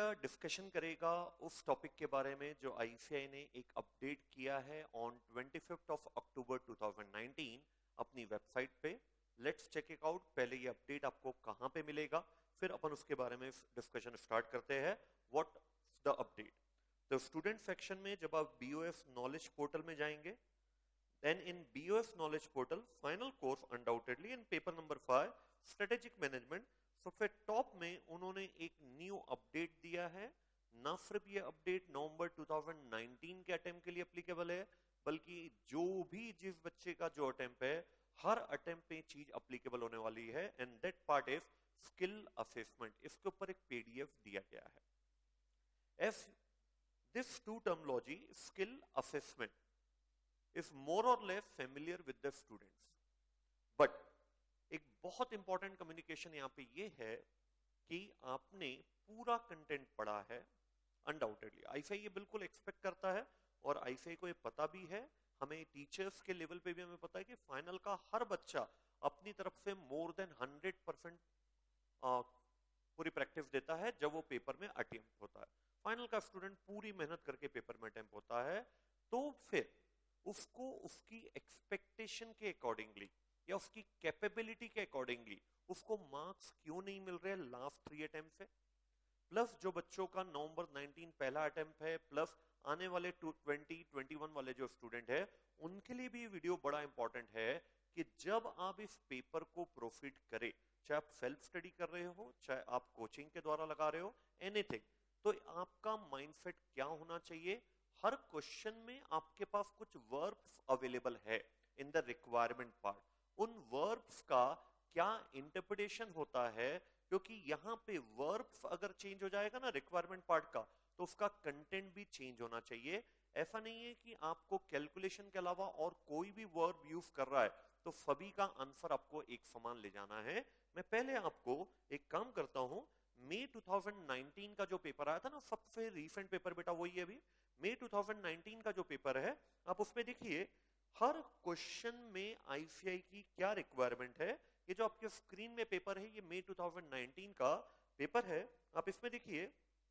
Discussion करेगा उस topic के बारे में जो आईसीएआई ने एक अपडेट किया है ऑन 25 ऑफ अक्टूबर 2019 अपनी वेबसाइट पे। Let's check it out. पहले ये अपडेट आपको कहां पे मिलेगा, फिर अपन उसके बारे में डिस्कशन स्टार्ट करते हैं। What the update? तो स्टूडेंट सेक्शन में जब आप बीओएस नॉलेज पोर्टल में जाएंगे, then in BOS knowledge portal final course undoubtedly in paper number 5 strategic management, सबसे टॉप में उन्होंने एक न्यू अपडेट दिया है। ना सिर्फ ये अपडेट नवंबर 2019 के अटेम्प्ट के लिए एप्लीकेबल है, बल्कि जो भी जिस बच्चे का जो अटेम्प्ट है हर अटेम्प्ट पे चीज एप्लीकेबल होने वाली है। And that part is skill assessment. इसके ऊपर एक पीडीएफ दिया गया है। As this to terminology skill assessment is more or less familiar with the students, but एक बहुत इंपॉर्टेंट कम्युनिकेशन यहां पे ये है कि आपने पूरा कंटेंट पढ़ा है। अनडाउटेडली आईसीएआई ये बिल्कुल एक्सपेक्ट करता है और आईसीएआई को ये पता भी है, हमें टीचर्स के लेवल पे भी हमें पता है कि फाइनल का हर बच्चा अपनी तरफ से मोर देन 100% पूरी प्रैक्टिस देता है जब वो पेपर में अटेम्प्ट होता है। फाइनल का स्टूडेंट पूरी मेहनत करके पेपर में अटेम्प्ट होता है, तो फिर उसको उसकी एक्सपेक्टेशन के अकॉर्डिंगली या उसकी कैपेबिलिटी के अकॉर्डिंगली उसको मार्क्स क्यों नहीं मिल रहे लास्ट 3 अटेम्प्ट से, प्लस जो बच्चों का नवंबर 19 पहला अटेम्प्ट है, प्लस आने वाले 2021 वाले जो स्टूडेंट है उनके लिए भी वीडियो बड़ा इंपॉर्टेंट है कि जब आप इस पेपर को प्रोफिट करें, चाहे आप सेल्फ स्टडी कर रहे हो, चाहे आप कोचिंग के द्वारा लगा रहे हो, एनीथिंग, तो आपका माइंडसेट क्या होना चाहिए? हर क्वेश्चन में आपके पास कुछ वर्ब्स अवेलेबल है इन द रिक्वायरमेंट पार्ट। उन वर्ब्स का क्या इंटरप्रिटेशन होता है, क्योंकि यहां पे वर्ब्स अगर चेंज हो जाएगा ना रिक्वायरमेंट पार्ट का, तो उसका कंटेंट भी चेंज होना चाहिए। ऐसा नहीं है कि आपको कैलकुलेशन के अलावा और कोई भी वर्ब यूज कर रहा है तो सभी का आंसर आपको एक समान ले जाना है। मैं पहले आपको एक काम करता हूं, मई 2019 का जो पेपर आया था ना, सबसे रीसेंट पेपर बेटा वही है अभी, मई 2019 का जो पेपर है, आप उसमें देखिए हर क्वेश्चन में आईसीएआई की क्या रिक्वायरमेंट है। ये जो आपके स्क्रीन में पेपर है ये मई 2019 का पेपर है। आप इसमें देखिए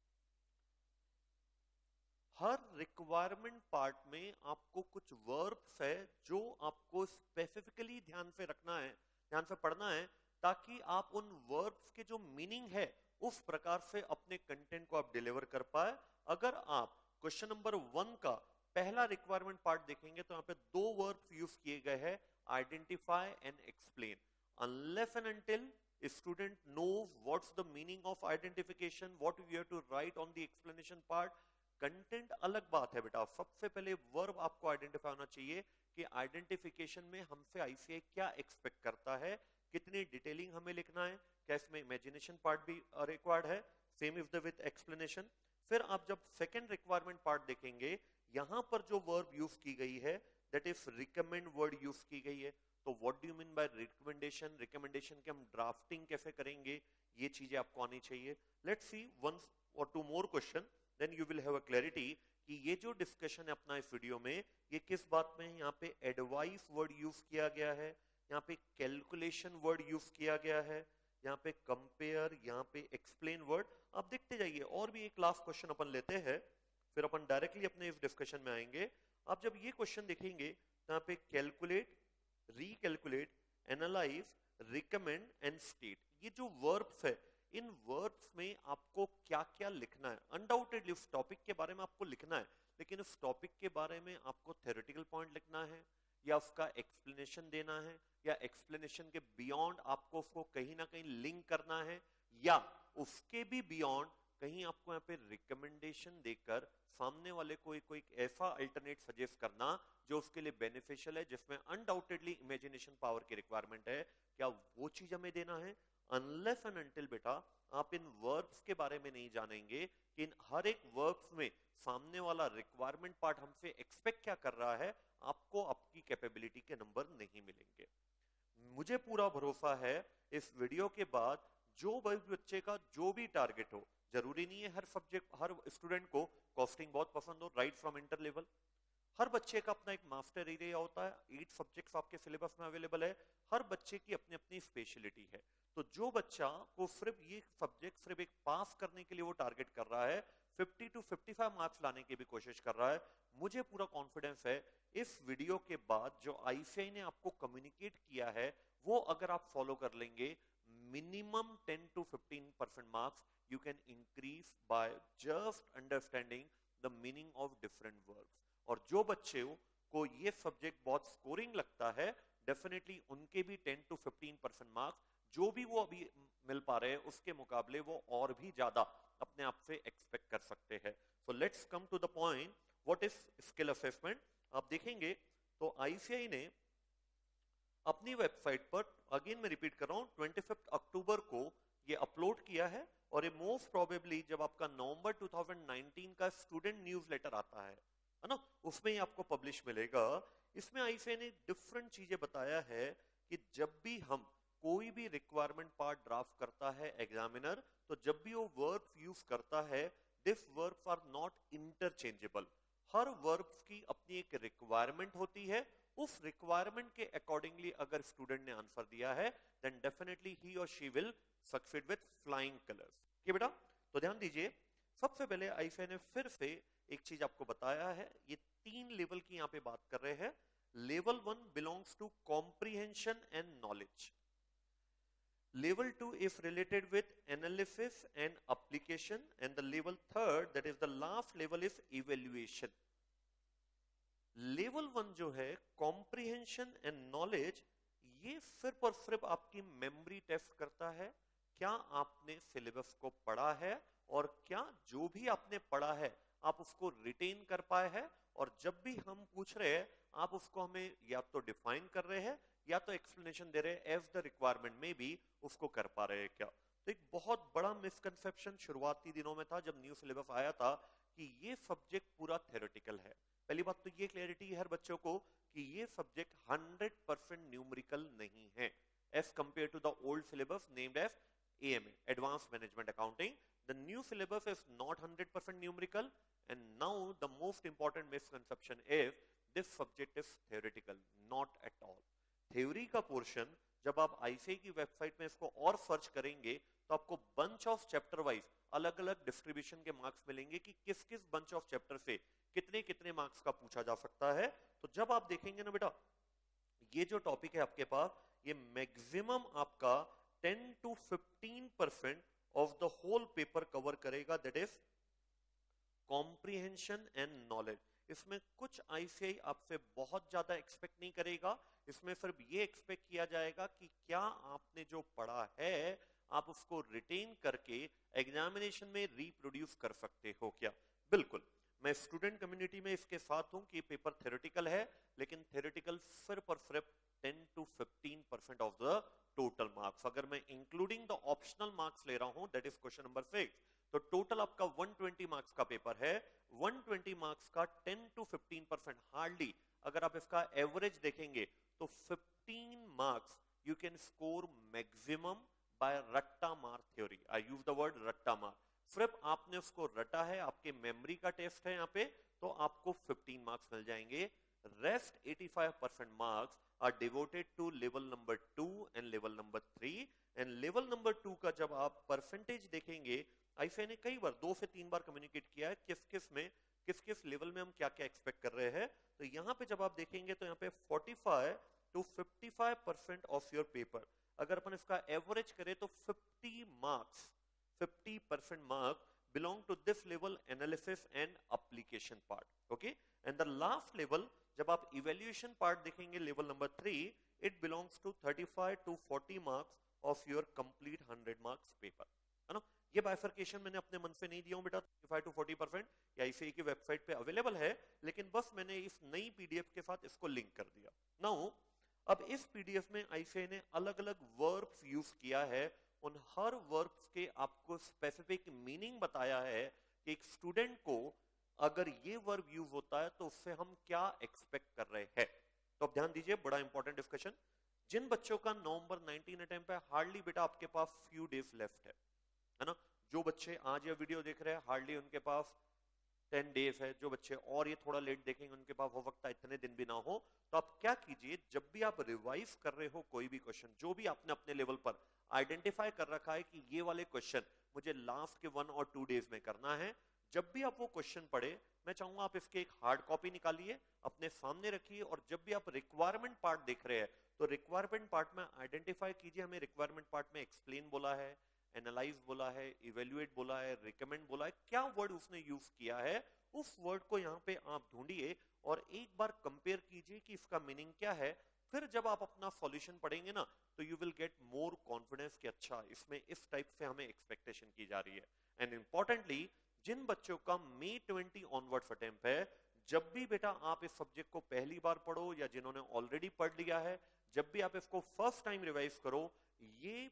हर रिक्वायरमेंट पार्ट में आपको कुछ वर्ब्स है जो आपको स्पेसिफिकली ध्यान से रखना है, ध्यान से पढ़ना है, ताकि आप उन वर्ब्स के जो मीनिंग है उस प्रकार से अपने कंटेंट को आप डिलीवर कर पाए। अगर आप क्वेश्चन नंबर 1 का पहला रिक्वायरमेंट पार्ट देखेंगे तो यहां पे 2 वर्ब्स यूज किए गए हैं, identify and explain. Unless and until student knows what's the meaning of identification, what we have to write on the explanation part, content अलग बात है बेटा। सबसे पहले वर्ब आपको आइडेंटिफाई होना चाहिए कि आइडेंटिफिकेशन में हमसे आईसीएआई क्या एक्सपेक्ट करता है, कितनी डिटेलिंग हमें लिखना है, क्या इसमें इमेजिनेशन पार्ट भी रिक्वायर्ड है, same is the with explanation. फिर आप जब सेकेंड रिक्वायरमेंट पार्ट देखेंगे, यहां पर जो वर्ब यूज की गई है that is recommend word use की गई है। तो what do you mean by recommendation? Recommendation के हम ड्राफ्टिंग कैसे करेंगे, ये चीजें आपको आनी चाहिए। लेट्स सी वन और two more question, then you will have a clarity कि ये जो डिस्कशन है अपना इस वीडियो में, ये किस बात में है। यहाँ पे एडवाइस वर्ड यूज किया गया है, यहाँ पे कैलकुलेशन वर्ड यूज किया गया है, यहाँ पे कंपेयर, यहाँ पे एक्सप्लेन वर्ड। आप देखते जाइए, और भी एक लास्ट क्वेश्चन अपन लेते हैं, फिर अपन डायरेक्टली अपने इस डिस्कशन में आएंगे। आप जब ये क्वेश्चन देखेंगे तो यहाँ पे calculate, recalculate, analyse, recommend and state, ये जो वर्ब्स है, इन वर्ब्स में आपको क्या क्या लिखना है। अनडाउटेडली उस टॉपिक के बारे में आपको लिखना है, लेकिन उस टॉपिक के बारे में आपको थ्योरेटिकल पॉइंट लिखना है, या उसका एक्सप्लेनेशन देना है, या एक्सप्लेनेशन के बियॉन्ड आपको उसको कहीं ना कहीं लिंक करना है, या उसके भी बियॉन्ड कहीं आपको यहाँ पे रिकमेंडेशन देकर सामने वाले को कोई ऐसा अल्टरनेट सजेस्ट करना जो उसके लिए बेनिफिशियल है, जिसमें अनडाउटेडली इमेजिनेशन पावर की रिक्वायरमेंट है, क्या वो चीज हमें देना है। अनलेस एंड अनटिल बेटा आप इन वर्ब्स के बारे में नहीं जानेंगे कि इन हर एक वर्ब्स में सामने वाला रिक्वायरमेंट पार्ट हमसे एक्सपेक्ट क्या कर रहा है, आपको आपकी कैपेबिलिटी के नंबर नहीं मिलेंगे। मुझे पूरा भरोसा है इस वीडियो के बाद जो बच्चे का जो भी टारगेट हो, जरूरी नहीं है हर सब्जेक्ट हर स्टूडेंट को कॉस्टिंग बहुत पसंद हो, राइट फ्रॉम इंटर लेवल, हर बच्चे का अपना एक मास्टर एरिया होता है, 8 सब्जेक्ट्स आपके सिलेबस में अवेलेबल है, हर बच्चे की अपनी अपनी स्पेशलिटी है। तो जो बच्चा को सिर्फ ये सब्जेक्ट सिर्फ एक पास करने के लिए वो टारगेट कर रहा है, 50 to 55 मार्क्स लाने की भी कोशिश कर रहा है, मुझे पूरा कॉन्फिडेंस है इस वीडियो के बाद जो आईसीएआई ने आपको कम्युनिकेट किया है वो अगर आप फॉलो कर लेंगे, minimum 10 to 15% marks you can increase by just understanding the meaning of different verbs. और जो बच्चे को ये सब्जेक्ट बहुत स्कोरिंग लगता है, डेफिनेटली उनके भी 10 to 15% मार्क्स जो भी वो अभी मिल पा रहे हैं उसके मुकाबले वो और भी ज्यादा अपने आप से एक्सपेक्ट कर सकते हैं। So let's come to the point, what is skill assessment. आप देखेंगे तो आईसीएआई ने अपनी वेबसाइट पर, अगेन मैं रिपीट कर रहा हूं, 25 अक्टूबर को ये अपलोड किया है, और ये मोस्ट प्रोबेबली जब आपका नवंबर 2019 का स्टूडेंट न्यूज़लेटर आता है ना, उसमें ही आपको पब्लिश मिलेगा। इसमें आईसीएआई ने डिफरेंट चीजें बताया है कि जब भी हम कोई भी रिक्वायरमेंट पार्ट ड्राफ्ट करता है एग्जामिनर, तो जब भी वो वर्ब्स यूज करता है, this verbs are not interchangeable. हर वर्ब्स की अपनी एक रिक्वायरमेंट होती है, उस रिक्वायरमेंट के अकॉर्डिंगली अगर स्टूडेंट ने आंसर दिया है देन डेफिनेटली ही और she will succeed with flying colours. ठीक बेटा, तो ध्यान दीजिए, सबसे पहले आईसीएआई ने फिर से एक चीज आपको बताया है, ये 3 लेवल की यहां पे बात कर रहे हैं। Level 1 belongs to comprehension and knowledge, level 2 is related with analysis and application, and the level 3rd, that is the last level, is evaluation. Level 1 जो है कॉम्प्रिहेंशन एंड नॉलेज, ये सिर्फ और सिर्फ आपकी मेमोरी टेस्ट करता है, क्या आपने सिलेबस को पढ़ा है और क्या जो भी आपने पढ़ा है आप उसको रिटेन कर पाए हैं, और जब भी हम पूछ रहे हैं आप उसको हमें या तो डिफाइन कर रहे हैं या तो एक्सप्लेनेशन दे रहे हैं एज द रिक्वायरमेंट में भी उसको कर पा रहे हैं क्या। तो एक बहुत बड़ा मिसकंसेप्शन शुरुआती दिनों में था जब न्यू सिलेबस आया था कि ये सब्जेक्ट पूरा थ्योरेटिकल है। पहली बात तो ये क्लैरिटी है हर बच्चों को कि ये सब्जेक्ट 100% न्यूमेरिकल नहीं है as compare to the old syllabus named as AMA, Advanced Management Accounting. The new syllabus is not 100% numerical, and now the most important misconception is this subject is theoretical, not at all. Theory का portion जब आप ICAI की website में इसको और search करेंगे तो आपको बंच ऑफ चैप्टर वाइज अलग अलग डिस्ट्रीब्यूशन के मार्क्स मिलेंगे कि किस किस बंच ऑफ चैप्टर से कितने कितने मार्क्स का पूछा जा सकता है। तो जब आप देखेंगे ना बेटा, ये जो टॉपिक है आपके पास, ये मैक्सिमम आपका 10 to 15% of the whole paper cover करेगा, that is comprehension and knowledge. इसमें कुछ आईसीएआई आपसे बहुत ज्यादा एक्सपेक्ट नहीं करेगा, इसमें सिर्फ ये एक्सपेक्ट किया जाएगा कि क्या आपने जो पढ़ा है आप उसको रिटेन करके एग्जामिनेशन में रिप्रोड्यूस कर सकते हो क्या। बिल्कुल, मैं स्टूडेंट कम्युनिटी में इसके साथ हूं कि पेपर थ्योरेटिकल है, लेकिन थ्योरेटिकल सिर्फ और सिर्फ 10 to 15% of the total marks. अगर मैं इंक्लूडिंग द ऑप्शनल मार्क्स ले रहा हूं, दैट इज क्वेश्चन नंबर 6, तो टोटल आपका 120 मार्क्स का पेपर है। 120 मार्क्स का 10 to 15% हार्डली, अगर आप इसका एवरेज देखेंगे तो 15 marks you can score maximum by रट्टा मार theory. I use the word रट्टा मार, सिर्फ आपने उसको रटा है, आपके मेमोरी का टेस्ट है यहाँ पे, तो आपको 15 मार्क्स मिल जाएंगे। Rest 85% marks are devoted to level number 2 and level number 3। And level number 2 का जब आप परसेंटेज देखेंगे, आईसीएआई ने कई बार 2 से 3 बार कम्युनिकेट किया है किस किस लेवल में हम क्या क्या एक्सपेक्ट कर रहे हैं। तो यहाँ पे जब आप देखेंगे तो यहाँ पे 45 to 55% ऑफ योर पेपर, अगर अपन इसका एवरेज करें तो 50% mark belong to this level, analysis and application part. Okay, and the last level जब आप evaluation part देखेंगे level number 3, it belongs to 35 to 40 marks of your complete 100 marks paper, है ना। ये बाइफर्केशन मैंने अपने मन से नहीं दिया हूं बेटा, 35 to 40% या आईसीएआई की वेबसाइट पे अवेलेबल है, लेकिन बस मैंने इस नई पीडीएफ के साथ इसको लिंक कर दिया। नाउ अब इस पीडीएफ में आईसीएआई ने अलग अलग वर्ब्स यूज किया है, उन हर वर्ब्स के आपको स्पेसिफिक मीनिंग बताया है कि एक स्टूडेंट को अगर ये वर्ब यूज होता है तो उससे हम क्या एक्सपेक्ट कर रहे हैं। तो अब ध्यान दीजिए, बड़ा इंपॉर्टेंट डिस्कशन। जिन बच्चों का नवंबर 19 अटेम्प्ट है, हार्डली बेटा आपके पास फ्यू डेज लेफ्ट है ना। जो बच्चे आज ये वीडियो देख रहे हैं, हार्डली उनके पास 10 डेज है, जो बच्चे और ये थोड़ा लेट देखेंगे उनके पास हो सकता है इतने दिन भी ना हो। तो आप क्या कीजिए, जब भी आप रिवाइज कर रहे हो कोई भी क्वेश्चन, जो भी आपने अपने लेवल पर आइडेंटिफाई कर रखा है कि ये वाले क्वेश्चन मुझे लास्ट के 1 और 2 डेज में करना है, जब भी आप वो क्वेश्चन पढ़े, मैं चाहूंगा आप इसके एक हार्ड कॉपी निकालिए, अपने सामने रखिए, और जब भी आप रिक्वायरमेंट पार्ट देख रहे हैं तो रिक्वायरमेंट पार्ट में आइडेंटिफाई कीजिए हमें रिक्वायरमेंट पार्ट में एक्सप्लेन बोला है, एनालाइज बोला है, इवेल्युएट बोला है, रिकमेंड बोला है, क्या वर्ड उसने यूज किया है, उस वर्ड को यहाँ पे आप ढूंढिए और एक बार कंपेयर कीजिए कि इसका मीनिंग क्या है। फिर जब आप अपना सॉल्यूशन पढ़ेंगे ना तो you will get more confidence कि अच्छा इसमें इस टाइप से हमें एक्सपेक्टेशन की जा रही है। एंड इंपॉर्टेंटली जिन बच्चों का May 20 ऑनवर्ड्स अटेम्प्ट है, जब भी बेटा आप इस सब्जेक्ट को पहली बार पढ़ो या जिन्होंने ऑलरेडी पढ़ लिया है, जब भी आप इसको फर्स्ट टाइम रिवाइज करो, ये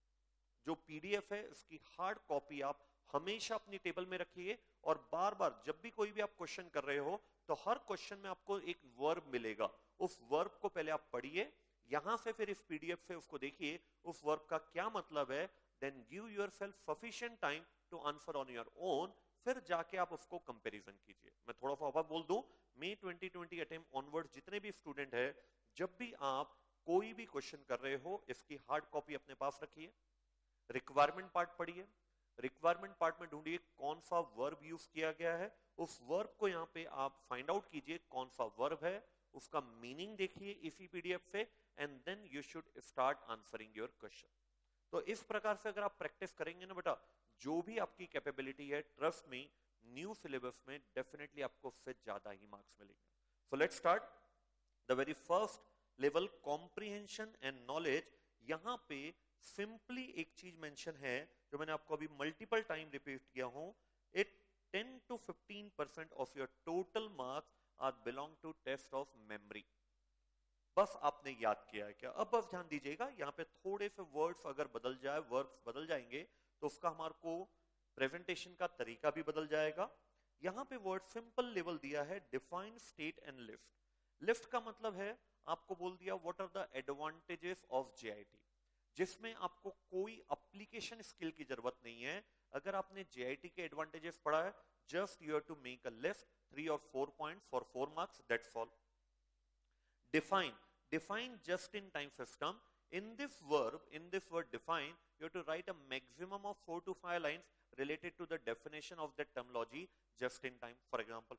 जो पीडीएफ है इसकी हार्ड कॉपी आप हमेशा अपनी टेबल में रखिए, और बार बार जब भी कोई भी आप क्वेश्चन कर रहे हो तो हर क्वेश्चन में आपको एक वर्ब मिलेगा, उस वर्ब को पहले आप पढ़िए, यहां से फिर इस पीडीएफ से उसको देखिए उस वर्ब का क्या मतलब है, then give yourself sufficient time to answer on your own, फिर जाके आप उसको कंपैरिजन कीजिए। मैं थोड़ा सा और बोल दूं, May 2020 अटेम्प्ट ऑनवर्ड जितने भी स्टूडेंट है, जब भी आप कोई भी क्वेश्चन कर रहे हो इसकी हार्ड कॉपी अपने पास रखिए, रिक्वायरमेंट पार्ट पढ़िए, रिक्वायरमेंट पार्ट में ढूंढिए कौन सा वर्ब यूज किया गया है, उस वर्ब को यहाँ पे आप फाइंड आउट कीजिए कौन सा वर्ब है, उसका मीनिंग देखिए इसी पीडीएफ से, and then you should start answering your question. तो इस प्रकार से अगर आप प्रैक्टिस करेंगे ना बेटा, जो भी आपकी कैपेबिलिटी है, ट्रस्ट मी न्यू सिलेबस में डेफिनेटली आपको उससे ज्यादा ही मार्क्स मिलेंगे। So let's start the very first level, comprehension and knowledge. यहां पे सिंपली एक चीज मेंशन है जो मैंने आपको अभी मल्टीपल टाइम रिपीट किया हूं, it 10 to 15% of your total marks are belong to test of memory. बस आपने याद किया है क्या? अब बस ध्यान दीजिएगा, यहाँ पे थोड़े से वर्ड्स अगर बदल जाए, वर्ब्स बदल जाएंगे तो उसका हमारे को प्रेजेंटेशन का तरीका भी बदल जाएगा। यहाँ पे वर्ड सिंपल लेवल दिया है, define, state and list. List का मतलब है आपको बोल दिया what are the advantages of JIT, जिसमें आपको कोई एप्लीकेशन स्किल की जरूरत नहीं है। अगर आपने जेआईटी के एडवांटेजेस पढ़ा है, just you have to make a list 3 or 4 points for 4 marks, that's all. Define just in time system. In this word define, you have to write a maximum of 4 to 5 lines related to the definition of that terminology just in time, for example.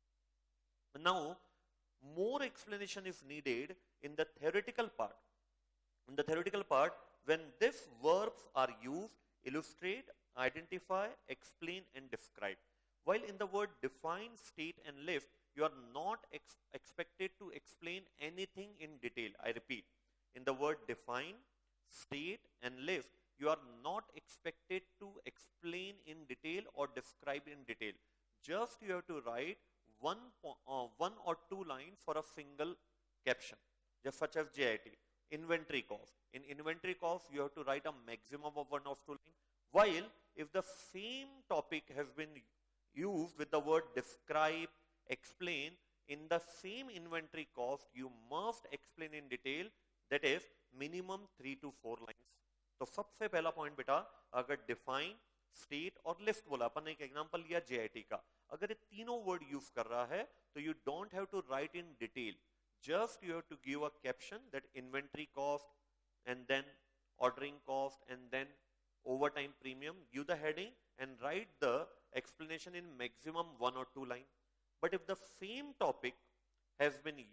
Now more explanation is needed in the theoretical part. In the theoretical part, when these verbs are used, illustrate, identify, explain and describe. While in the word define, state and lift, you are not expected to explain anything in detail. I repeat, in the word define, state and lift, you are not expected to explain in detail or describe in detail. Just you have to write one or two lines for a single caption, just such as JIT. Inventory cost. In inventory cost, you have to write a maximum of 1 or 2 lines. While if the same topic has been used with the word describe, explain, in the same inventory cost, you must explain in detail, that is minimum 3 to 4 lines. तो सबसे पहला point बेटा, अगर define, state और list बोला, अपन ने एक example लिया जेआईटी का, अगर ये तीनों वर्ड यूज कर रहा है तो you don't have to write in detail, just you have to give a caption that inventory cost and then ordering cost and then overtime premium, give the heading and write the explanation in maximum 1 or 2 lines. But if the same topic has been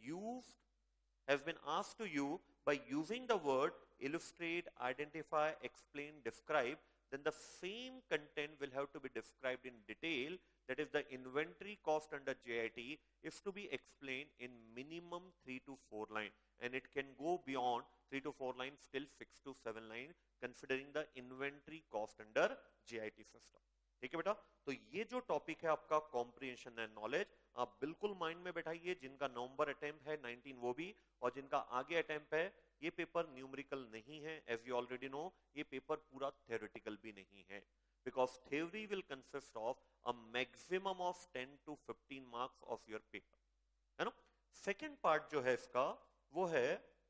asked to you by using the word illustrate, identify, explain, describe, then the same content will have to be described in detail. That is, the inventory cost under JIT is to be explained in minimum 3 to 4 lines, and it can go beyond 3 to 4 lines, still 6 to 7 lines, considering the inventory cost under JIT system. ठीक है बेटा, तो ये जो topic है आपका comprehension and knowledge, आप बिल्कुल माइंड में बैठाइए। जिनका नवंबर अटेम्प्ट है 19 वो भी, और जिनका आगे अटेम्प्ट है, ये पेपर न्यूमेरिकल नहीं है, एज यू ऑलरेडी नो, ये पेपर पूरा थ्योरेटिकल भी नहीं है, because theory will consist of a maximum of 10 to 15 marks of your paper, है ना। सेकेंड पार्ट जो है इसका वो है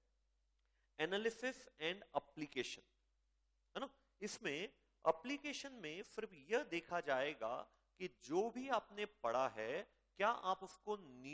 एनालिसिस एंड एप्लीकेशन, है ना। इसमें एप्लीकेशन में सिर्फ यह देखा जाएगा कि जो भी आपने पढ़ा है क्या आप उसको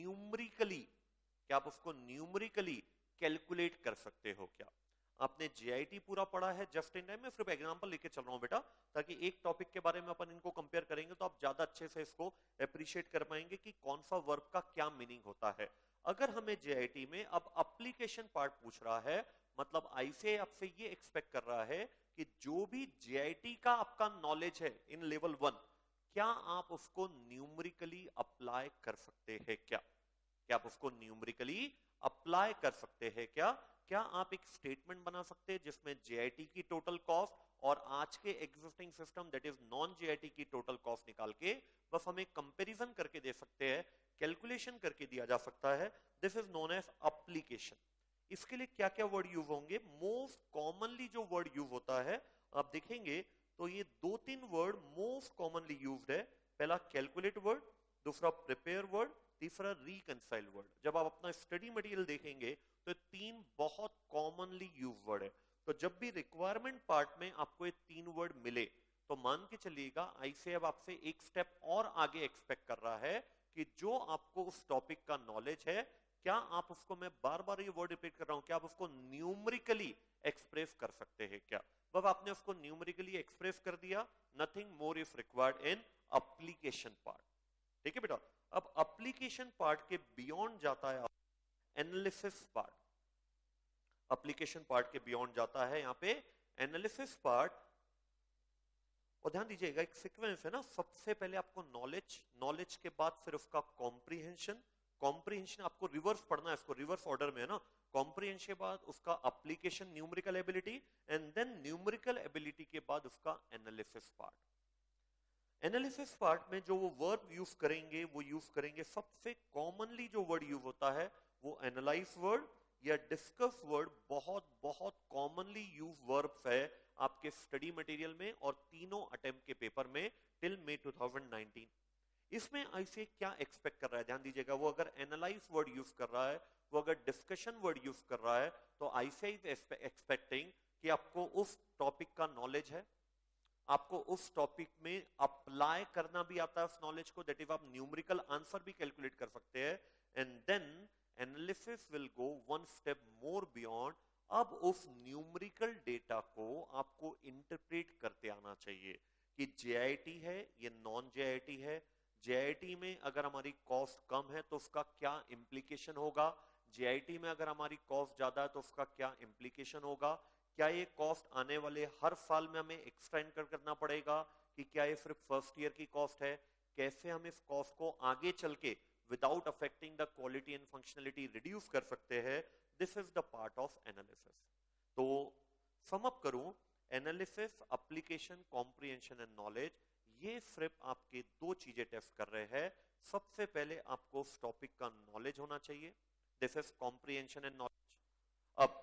न्यूमरिकली कैलकुलेट कर सकते हो क्या? आपने जीआईटी पूरा पढ़ा है जस्ट इन टाइम, मैं सिर्फ एग्जांपल लेके चल रहा हूं बेटा, ताकि एक टॉपिक के बारे में अपन इनको कंपेयर करेंगे तो आप ज्यादा अच्छे से इसको अप्रिशिएट कर पाएंगे कि कौन सा वर्ब का क्या मीनिंग होता है। अगर हमें जीआईटी में अब एप्लीकेशन पार्ट पूछ रहा है, मतलब आईसीएआई आपसे ये एक्सपेक्ट कर रहा है कि जो भी जीआईटी का आपका नॉलेज है इन लेवल 1, क्या आप उसको न्यूमेरिकली अप्लाई कर सकते हैं क्या? क्या आप उसको न्यूमेरिकली अप्लाई कर सकते हैं क्या? क्या आप एक स्टेटमेंट बना सकते हैं जिसमें जीआईटी की टोटल कॉस्ट और आज के existing system that is non JIT की टोटल कॉस्ट निकाल के बस हमें कंपैरिजन करके दे सकते हैं, कैलकुलेशन करके दिया जा सकता है? This is known as application. इसके लिए क्या क्या वर्ड यूज होंगे? मोस्ट कॉमनली जो वर्ड यूज होता है आप देखेंगे तो ये 2-3 वर्ड मोस्ट कॉमनली यूज्ड है। पहला कैलकुलेट वर्ड, दूसरा प्रिपेयर वर्ड, तीसरा रिकंसाइल वर्ड। जब आप अपना स्टडी मटेरियल देखेंगे तो 3 बहुत कॉमनली यूज वर्ड है। तो जब भी रिक्वायरमेंट पार्ट में आपको ये 3 वर्ड मिले तो मान के चलिएगा आईसीएआई अब आपसे एक स्टेप और आगे एक्सपेक्ट कर रहा है कि जो आपको उस टॉपिक का नॉलेज है क्या आप उसको, मैं बार बार ये वर्ड रिपीट कर रहा हूं, क्या आप उसको न्यूमेरिकली एक्सप्रेस कर सकते हैं क्या? बस आपने उसको न्यूमेरिकली एक्सप्रेस कर दिया, nothing more is required in application part. ठीक है बेटा, अब एप्लीकेशन पार्ट के बियॉन्ड जाता है एनालिसिस पार्ट। एप्लीकेशन पार्ट के बियॉन्ड जाता है यहाँ पे एनालिसिस पार्ट। और ध्यान दीजिएगा एक सीक्वेंस है ना, सबसे पहले आपको नॉलेज के बाद फिर उसका कॉम्प्रीहेंशन आपको रिवर्स पढ़ना है, इसको रिवर्स ऑर्डर में है ना। कॉम्प्रीहेंशन के बाद उसका application numerical ability, and then numerical ability के बाद उसका एनालिसिस पार्ट। एनालिसिस पार्ट में जो वो वर्ब यूज करेंगे सबसे कॉमनली जो वर्ड यूज होता है वो एनालाइज वर्ड या डिस्कस वर्ड बहुत बहुत कॉमनली यूज वर्ब्स है आपके स्टडी मटेरियल में और तीनों अटेम्प्ट के पेपर में टिल मई 2019। इसमें आईसीएआई क्या एक्सपेक्ट कर रहा है? ध्यान दीजिएगा, वो अगर एनालाइज वर्ड यूज कर रहा है, वो अगर डिस्कशन वर्ड यूज कर रहा है, तो आईसीएआई इज एक्सपेक्टिंग कि आपको उस टॉपिक का नॉलेज है, आपको उस टॉपिक में अप्लाई करना भी आता है उस नॉलेज को, दैट इज आप न्यूमेरिकल आंसर भी कैलकुलेट कर सकते हैं, and then analysis will go one step more beyond. अब उस न्यूमेरिकल डेटा को आपको इंटरप्रेट करते आना चाहिए कि जेआईटी है ये नॉन जेआईटी है, जेआईटी में अगर हमारी कॉस्ट कम है तो उसका क्या इंप्लीकेशन होगा, जेआईटी में अगर हमारी कॉस्ट ज्यादा है तो उसका क्या इंप्लीकेशन होगा, क्या ये कॉस्ट आने वाले हर साल में हमें एक्स्ट्रा इनकर करना पड़ेगा कि क्या ये सिर्फ फर्स्ट ईयर की कॉस्ट है, कैसे हम इस कॉस्ट को आगे चल के without affecting the quality and functionality reduce कर सकते हैं। This is the part of analysis. तो सम अप करूं, analysis, application, comprehension and knowledge, ये सिर्फ आपके 2 चीजें टेस्ट कर रहे हैं। सबसे पहले आपको उस टॉपिक का नॉलेज होना चाहिए, this is comprehension and knowledge. अब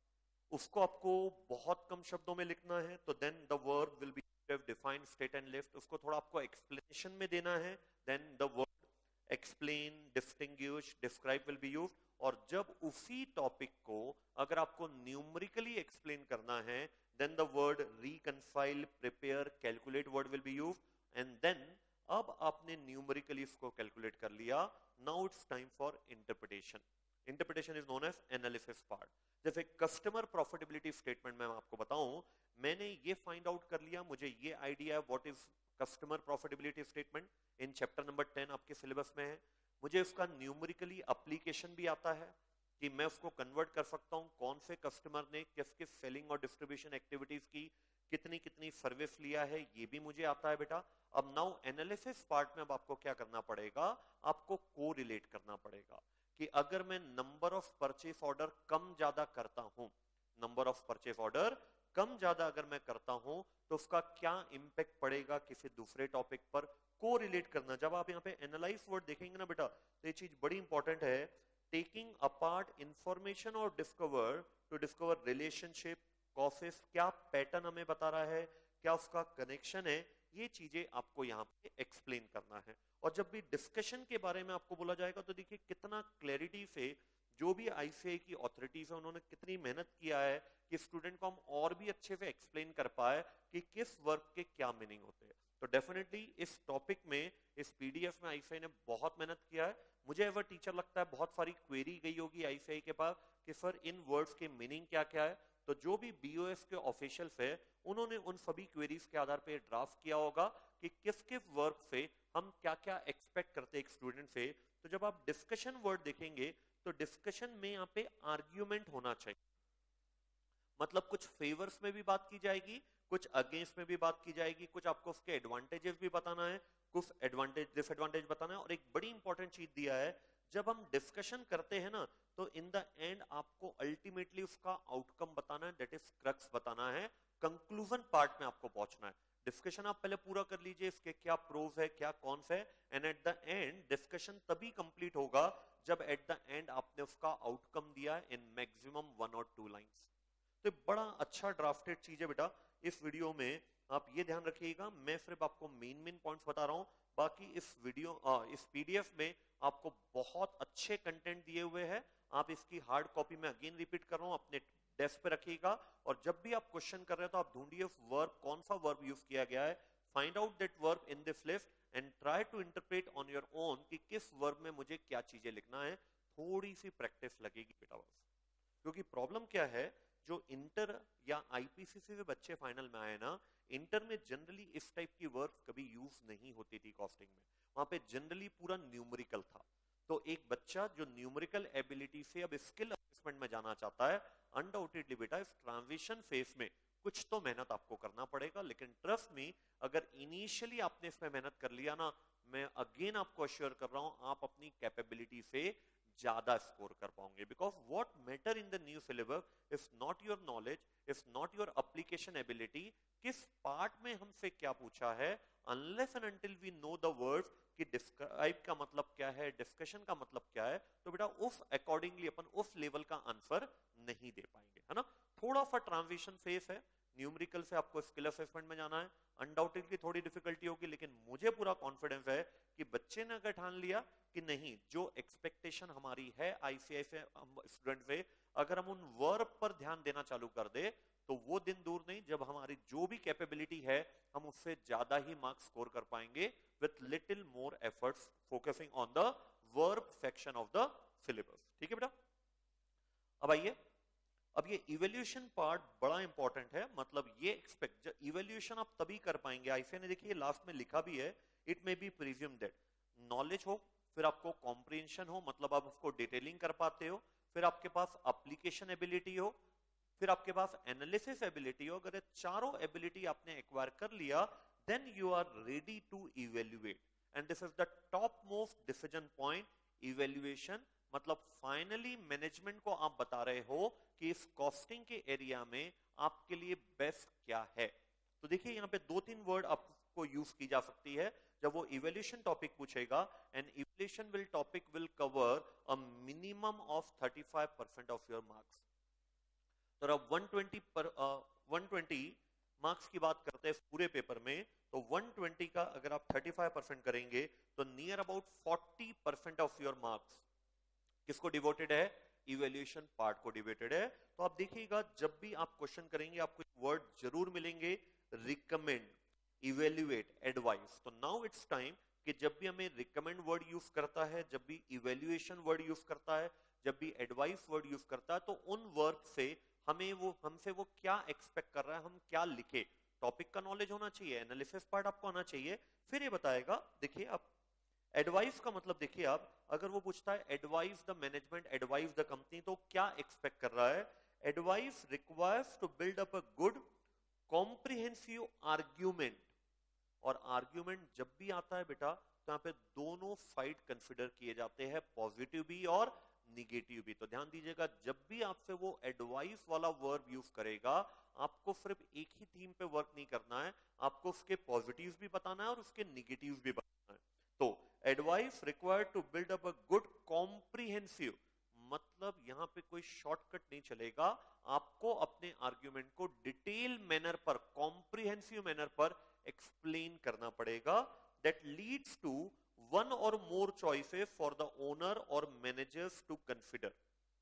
उसको आपको बहुत कम शब्दों में लिखना है तो then the verb will be defined state and left, उसको थोड़ा आपको एक्सप्लेनेशन में देना है, then the verb explain, distinguish, describe will be used. और जब उसी टॉपिक को अगर आपको न्यूमेरिकली एक्सप्लेन करना है then the word reconcile, prepare, calculate word will be used, and then अब आपने न्यूमेरिकली इसको कैलकुलेट कर लिया, now it's time for interpretation. Interpretation is known as analysis part. जैसे कस्टमर प्रॉफिटेबिलिटी स्टेटमेंट में आपको बताऊं, मैंने ये फाइंड आउट कर लिया, मुझे ये आइडिया है what is customer profitability statement, in chapter number 10 आपके सिलेबस में है। मुझे उसका न्यूमेरिकली एप्लीकेशन भी आता है कि मैं उसको कन्वर्ट कर सकता हूं, कौन से कस्टमर ने किस किस सेलिंग और डिस्ट्रीब्यूशन एक्टिविटीज की, कितनी कितनी सर्विस लिया है, ये भी मुझे आता है बेटा। अब नाउ एनालिसिस पार्ट में अब आपको क्या करना पड़ेगा, आपको को रिलेट करना पड़ेगा कि अगर मैं नंबर ऑफ परचेस ऑर्डर कम ज्यादा करता हूं, नंबर ऑफ परचेस ऑर्डर कम ज्यादा अगर मैं करता हूं तो उसका क्या इंपैक्ट पड़ेगा किसी दूसरे टॉपिक पर, को रिलेट करना। जब आप यहाँ पे एनालाइज वर्ड देखेंगे ना बेटा तो ये चीज बड़ी इंपॉर्टेंट है, टेकिंग अपार्ट इंफॉर्मेशन और discover to discover relationship, causes, क्या पैटर्न हमें बता रहा है, क्या उसका कनेक्शन है, ये चीजें आपको यहाँ पे एक्सप्लेन करना है। और जब भी डिस्कशन के बारे में आपको बोला जाएगा तो देखिए कितना क्लैरिटी से जो भी आईसीएआई की अथॉरिटीज है उन्होंने कितनी मेहनत किया है कि स्टूडेंट को हम और भी अच्छे से एक्सप्लेन कर पाए कि किस वर्ब के क्या मीनिंग होते हैं। तो डेफिनेटली इस टॉपिक में, इस पीडीएफ में आईसीआई ने बहुत मेहनत किया है। मुझे एवर टीचर लगता है बहुत सारी क्वेरी गई होगी आईसीआई के पास कि सर इन वर्ड्स के मीनिंग क्या क्या है। तो जो भी बीओएस के ऑफिशियल्स है उन्होंने उन सभी क्वेरीज के आधार पर ड्राफ्ट किया होगा कि किस किस वर्ब से हम क्या क्या एक्सपेक्ट करते हैं एक स्टूडेंट से। तो जब आप डिस्कशन वर्ड देखेंगे तो डिस्कशन में यहाँ पे आर्ग्यूमेंट होना चाहिए, मतलब कुछ फेवर्स में भी बात की जाएगी, कुछ अगेंस्ट में भी बात की जाएगी, कुछ आपको उसके एडवांटेजेस भी बताना है, कुछ एडवांटेज डिसएडवांटेज बताना है। और एक बड़ी इंपॉर्टेंट चीज दिया है, जब हम डिस्कशन करते हैं ना तो इन द एंड आपको अल्टीमेटली उसका आउटकम बताना है, दैट इज क्रक्स बताना है, कंक्लूजन पार्ट में आपको पहुंचना है। डिस्कशन आप पहले पूरा कर लीजिए, इसके क्या प्रोज है क्या कॉन्स है, and at the end discussion तभी कंप्लीट होगा जब एट द एंड आपने उसका आउटकम दिया इन मैक्सिमम 1 और 2 लाइंस। तो बड़ा अच्छा ड्राफ्टेड चीज है बेटा। इस वीडियो में आप ये ध्यान रखिएगा, मैं सिर्फ आपको मेन पॉइंट्स बता रहा हूं, बाकी इस पीडीएफ में आपको बहुत अच्छे कंटेंट दिए हुए हैं। आप इसकी हार्ड कॉपी में अगेन रिपीट कर रहा हूं, अपने डेस्क पे रखिएगा, और जब भी आप क्वेश्चन कर रहे हो तो आप ढूंढिए वर्ब, कौन सा वर्ब यूज किया गया है, find out that verb in this list and try to interpret on your own कि किस वर्ब में मुझे क्या चीजें लिखना है। थोड़ी सी प्रैक्टिस लगेगी बेटा बस, क्योंकि प्रॉब्लम क्या है, जो इंटर या आईपीसीसी से बच्चे फाइनल में आए ना, इंटर में जनरली इस टाइप की वर्ब्स कभी यूज नहीं होती थी कॉस्टिंग में, वहां पे जनरली पूरा न्यूमेरिकल था। तो एक बच्चा जो न्यूमेरिकल एबिलिटी से अब स्किल असेसमेंट में जाना चाहता है, अनडाउटेडली बेटा इस ट्रांजिशन फेज में कुछ तो मेहनत आपको करना पड़ेगा, लेकिन ट्रस्ट मी, अगर इनिशियली आपने इसमें मेहनत कर लिया ना, मैं अगेन आपको अश्योर कर रहा हूं आप अपनी कैपेबिलिटी से ज्यादा स्कोर कर पाओगे। Because what matter in the new syllabus is not your knowledge, is not your application ability, किस पार्ट में हमसे क्या पूछा है, unless and until we know the words कि डिस्क्राइब का मतलब क्या है, डिस्कशन का मतलब क्या है, तो बेटा उस अकॉर्डिंगली अपन उस लेवल का आंसर नहीं दे पाएंगे, है ना। थोड़ा सा ट्रांजिशन फेस है, न्यूमेरिकल से आपको स्किल असेसमेंट में जाना है, अनडाउटेडली थोड़ी डिफिकल्टी होगी, लेकिन मुझे पूरा कॉन्फिडेंस है कि बच्चे ने अगर ठान लिया कि नहीं, जो एक्सपेक्टेशन हमारी है आईसीआई से स्टूडेंट से, अगर हम उन वर्ब पर ध्यान देना चालू कर दे तो वो दिन दूर नहीं जब हमारी जो भी कैपेबिलिटी है हम उससे ज्यादा ही मार्क्स स्कोर कर पाएंगे with little more efforts focusing on the verb section of the syllabus. ठीक है बेटा, अब आइए, अब ये इवैल्यूएशन पार्ट बड़ा इंपॉर्टेंट है। मतलब ये एक्सपेक्ट इवैल्यूएशन आप तभी कर पाएंगे, आईसीआई ने देखिए लास्ट में लिखा भी है, it may be presume that knowledge हो, फिर आपको कॉम्प्रिहेंशन हो, मतलब आप उसको डिटेलिंग कर पाते हो, फिर आपके पास एप्लीकेशन एबिलिटी हो, फिर आपके पास एनालिसिस एबिलिटी हो। अगर ये चारों एबिलिटी आपने एक्वायर कर लिया, then you are ready to evaluate, and this is the top most decision point. Evaluation मतलब फाइनली मैनेजमेंट को आप बता रहे हो कि इस कॉस्टिंग के एरिया में आपके लिए बेस्ट क्या है। तो देखिए यहाँ पे 2-3 वर्ड आपको यूज की जा सकती है जब वो इवैल्यूएशन टॉपिक पूछेगा, and evaluation will topic will cover a minimum of 35% of your marks. तो अब 120 मार्क्स की बात करते हैं पूरे पेपर में, तो 120 का अगर आप 35% करेंगे तो near about 40% of your marks किसको डिवोटेड है, इवैल्यूएशन पार्ट को डिवोटेड है। तो आप देखिएगा जब भी आप क्वेश्चन करेंगे आपको एक वर्ड जरूर मिलेंगे, रिकमेंड, इवैल्यूएट, एडवाइस। तो नाउ इट्स टाइम कि जब भी हमें रिकमेंड वर्ड यूज करता है, जब भी इवैल्यूएशन वर्ड यूज करता है, जब भी एडवाइस वर्ड यूज करता है, तो उन वर्ड से हमसे वो क्या एक्सपेक्ट कर रहा है, हम क्या लिखे। टॉपिक का नॉलेज होना चाहिए, एनालिसिस पार्ट आपको आना चाहिए, फिर ये बताएगा। देखिए आप एडवाइस का मतलब देखिए, आप अगर वो पूछता है advice the management, advice the company, तो क्या एक्सपेक्ट कर रहा है। Advice requires to build up a good comprehensive argument, और आर्ग्यूमेंट जब भी आता है बेटा तो यहाँ पे दोनों साइड कंसिडर किए जाते हैं, पॉजिटिव भी और निगेटिव भी। तो ध्यान दीजिएगा जब भी आपसे वो एडवाइस वाला वर्ब यूज करेगा, आपको सिर्फ एक ही थीम पे वर्क नहीं करना है, आपको उसके पॉजिटिव्स भी बताना है और उसके निगेटिव्स भी बताना है। तो advice required to build up a good comprehensive, मतलब यहां पे कोई शॉर्टकट नहीं चलेगा, आपको अपने आर्ग्यूमेंट को डिटेल मैनर पर, कॉम्प्रिहेंसिव मैनर पर एक्सप्लेन करना पड़ेगा, that leads to one or more choices for the owner or managers to consider।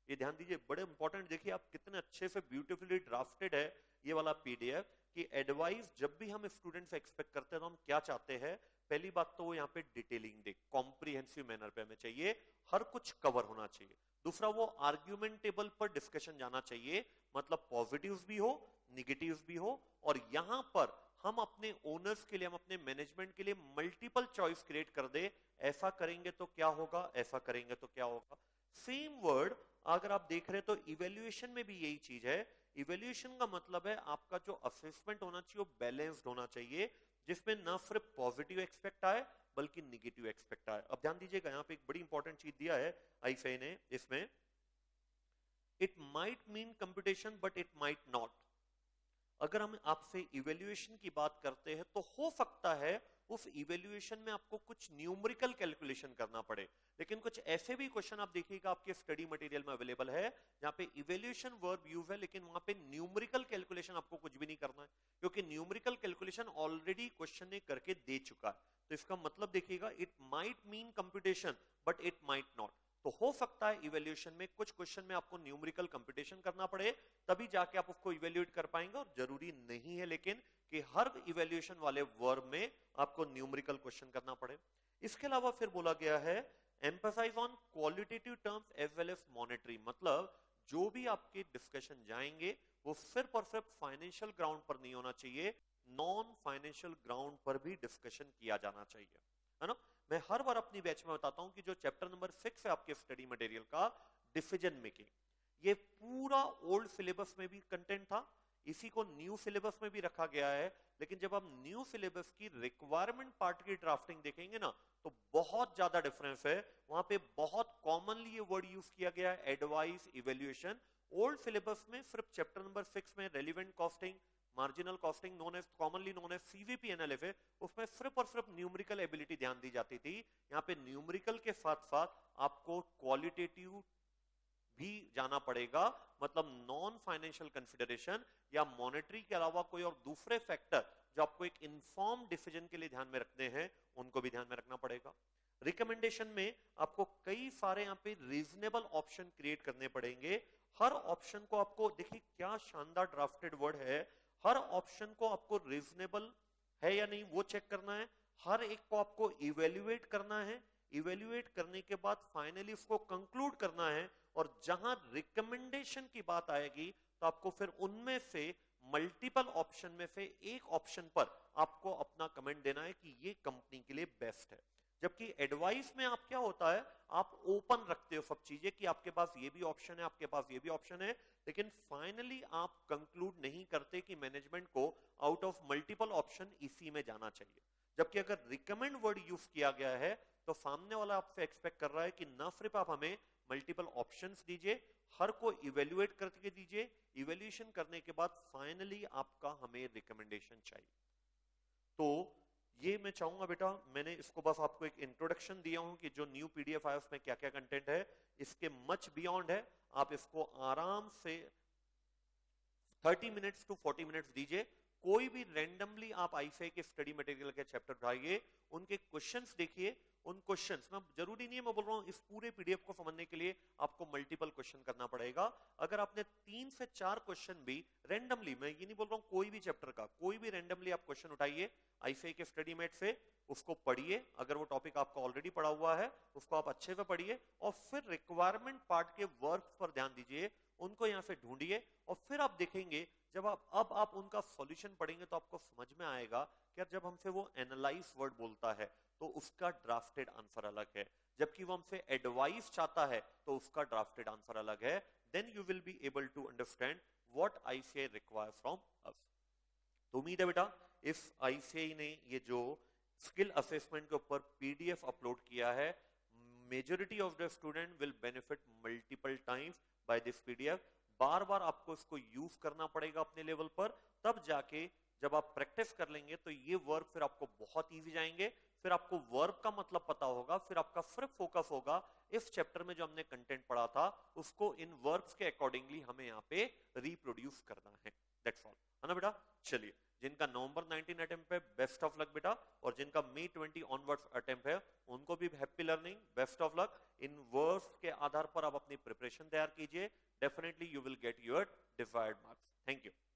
ये ध्यान दीजिए, बड़े इंपॉर्टेंट, देखिए आप कितने अच्छे से ब्यूटीफुली ड्राफ्टेड है ये वाला पीडीएफ कि एडवाइस जब भी हम स्टूडेंट से एक्सपेक्ट करते हैं तो हम क्या चाहते हैं। पहली बात तो वो यहाँ पे डिटेलिंग दे, कॉम्प्रिहेंसिव मैनर पे हमें चाहिए, हर कुछ कवर होना चाहिए। दूसरा, वो आर्ग्यूमेंटेबल पर डिस्कशन जाना चाहिए, मतलब पॉजिटिव्स भी हो निगेटिव्स भी हो, और यहां पर हम अपने ओनर्स के लिए, हम अपने मैनेजमेंट के लिए मल्टीपल चॉइस क्रिएट कर दे, ऐसा करेंगे तो क्या होगा, ऐसा करेंगे तो क्या होगा। सेम वर्ड अगर आप देख रहे हैं तो इवेल्युएशन में भी यही चीज है। इवेल्युएशन का मतलब है आपका जो असेसमेंट होना चाहिए वो बैलेंस्ड होना चाहिए, जिसमें ना सिर्फ पॉजिटिव एक्सपेक्ट आए बल्कि निगेटिव एक्सपेक्ट आए। अब ध्यान दीजिएगा, यहाँ पे एक बड़ी इंपॉर्टेंट चीज दिया है आईसीएआई ने इसमें, it might mean computation but it might not. अगर हम आपसे इवेल्युएशन की बात करते हैं तो हो सकता है उस इवेल्युएशन में आपको कुछ न्यूमेरिकल कैलकुलेशन करना पड़े, लेकिन कुछ ऐसे भी क्वेश्चन आप देखिएगा आपके स्टडी मटेरियल में अवेलेबल है जहां पे इवेल्युएशन वर्ब यूज है, लेकिन वहां पे न्यूमेरिकल कैलकुलेशन आपको कुछ भी नहीं करना है, क्योंकि न्यूमेरिकल कैलकुलेशन ऑलरेडी क्वेश्चन ने करके दे चुका है। तो इसका मतलब देखिएगा, it might mean computation but it might not. तो हो सकता है इवेल्युएशन में कुछ क्वेश्चन में आपको न्यूमेरिकल कंप्यूटेशन करना पड़े, तभी जाके आप उसको इवेल्युएट कर पाएंगे, और जरूरी नहीं है लेकिन कि हर इवेल्युएशन वाले वर्ब में आपको न्यूमेरिकल क्वेश्चन करना पड़े। इसके अलावा फिर बोला गया है emphasise on qualitative terms as well as monetary, मतलब जो भी आपके डिस्कशन जाएंगे वो सिर्फ और सिर्फ फाइनेंशियल ग्राउंड पर नहीं होना चाहिए, नॉन फाइनेंशियल ग्राउंड पर भी डिस्कशन किया जाना चाहिए, है ना। मैं हर बार अपनी बैच में बताता हूं कि जो चैप्टर नंबर 6 है आपके स्टडी मटेरियल का, डिसीजन मेकिंग, ये पूरा ओल्ड सिलेबस में भी कंटेंट था, इसी को न्यू सिलेबस में भी रखा गया है, लेकिन जब हम न्यू सिलेबस की रिक्वायरमेंट पार्ट की ड्राफ्टिंग देखेंगे ना तो बहुत ज्यादा डिफरेंस है। वहां पे बहुत कॉमनली ये वर्ड यूज किया गया है, एडवाइस, इवेल्युएशन। ओल्ड सिलेबस में सिर्फ चैप्टर नंबर 6 में relevant costing, marginal costing known as commonly known as CVP analysis, उसमें सिर्फ और सिर्फ न्यूमेरिकल एबिलिटी ध्यान दी जाती थी। यहाँ पे न्यूमेरिकल के साथ साथ आपको क्वालिटेटिव भी जाना पड़ेगा, मतलब नॉन फाइनेंशियल कंसिडरेशन या मॉनेटरी के अलावा कोई और दूसरे फैक्टर जो आपको एक इन्फॉर्म डिसीजन के लिए ध्यान में रखने हैं उनको भी ध्यान में रखना पड़ेगा। रिकमेंडेशन में आपको कई सारे यहाँ पे रीजनेबल ऑप्शन क्रिएट करने पड़ेंगे। हर ऑप्शन को आपको, देखिए क्या शानदार ड्राफ्टेड वर्ड है, हर ऑप्शन को आपको रीजनेबल है या नहीं वो चेक करना है, हर एक को आपको इवेल्युएट करना है, इवेल्युएट करने के बाद फाइनली उसको कंक्लूड करना है, और जहां रिकमेंडेशन की बात आएगी तो आपको फिर उनमें से मल्टीपल ऑप्शन में से एक ऑप्शन पर आपको अपना कमेंट देना है कि ये कंपनी के लिए बेस्ट है। जबकि एडवाइस में आप क्या होता है, आप ओपन रखते हो सब चीजें कि आपके पास ये भी ऑप्शन है, आपके पास ये भी ऑप्शन है, लेकिन फाइनली आप कंक्लूड नहीं करते कि मैनेजमेंट को आउट ऑफ मल्टीपल ऑप्शन इसी में जाना चाहिए। जबकि अगर रिकमेंड वर्ड यूज किया गया है तो सामने वाला आपसे एक्सपेक्ट कर रहा है कि ना सिर्फ आप हमें मल्टीपल ऑप्शंस दीजिए, हर को इवेल्युएट करके दीजिए, इवेल्युएशन करने के बाद फाइनली आपका हमें रिकमेंडेशन चाहिए। तो ये मैं चाहूंगा बेटा, मैंने इसको बस आपको एक इंट्रोडक्शन दिया हूं कि जो न्यू पीडीएफ है उसमें क्या क्या कंटेंट है, इसके मच बियॉन्ड है। आप इसको आराम से 30 मिनट्स टू 40 मिनट्स दीजिए। कोई भी रैंडमली आप आईसीआई के स्टडी मटेरियल के चैप्टर उठाइए, उनके क्वेश्चंस देखिए, उन क्वेश्चंस में जरूरी नहीं है, मैं बोल रहा हूं इस पूरे पीडीएफ को समझने के लिए आपको मल्टीपल क्वेश्चन करना पड़ेगा। अगर आपने 3 से 4 क्वेश्चन भी रैंडमली, मैं ये नहीं बोल रहा हूं कोई भी चैप्टर का, कोई भी रैंडमली आप क्वेश्चन उठाइए आईसीआई के स्टडी मेट से, उसको पढ़िए, अगर वो टॉपिक आपका ऑलरेडी पढ़ा हुआ है उसको आप अच्छे से पढ़िए, और फिर रिक्वायरमेंट पार्ट के वर्क पर ध्यान दीजिए, उनको यहाँ से ढूंढिए, और फिर आप देखेंगे जब आप उनका सॉल्यूशन पढ़ेंगे तो आपको समझ में आएगा कि जब हमसे वो एनालाइज वर्ड बोलता है तो उसका ड्राफ्टेड आंसर अलग है, जबकि वो हमसे एडवाइस चाहता है तो उसका ड्राफ्टेड आंसर अलग है। Then you will be able to understand what ICI require from us. तो उम्मीद है बेटा इस आईसीआई ने ये जो स्किल असेसमेंट के ऊपर पीडीएफ अपलोड किया है, majority of the student will benefit multiple times by this PDF. बार बार आपको इसको यूज करना पड़ेगा अपने लेवल पर, तब जाके जब आप प्रैक्टिस कर लेंगे तो ये वर्ब फिर आपको बहुत इजी जाएंगे, फिर आपको वर्ब का मतलब पता होगा, फिर आपका सिर्फ फोकस होगा इस चैप्टर में जो हमने कंटेंट पढ़ा था उसको इन वर्ब्स के अकॉर्डिंगली हमें यहाँ पे रिप्रोड्यूस करना है। दैट्स ऑल, है ना बेटा। चलिए जिनका नवंबर 19 अटेम्प्ट है बेस्ट ऑफ लक बेटा, और जिनका मई 20 ऑनवर्ड्स अटेम्प्ट है उनको भी happy learning, best of luck. इन वर्ड्स के आधार पर आप अपनी प्रिपरेशन तैयार कीजिए, definitely you will get your desired marks. Thank you.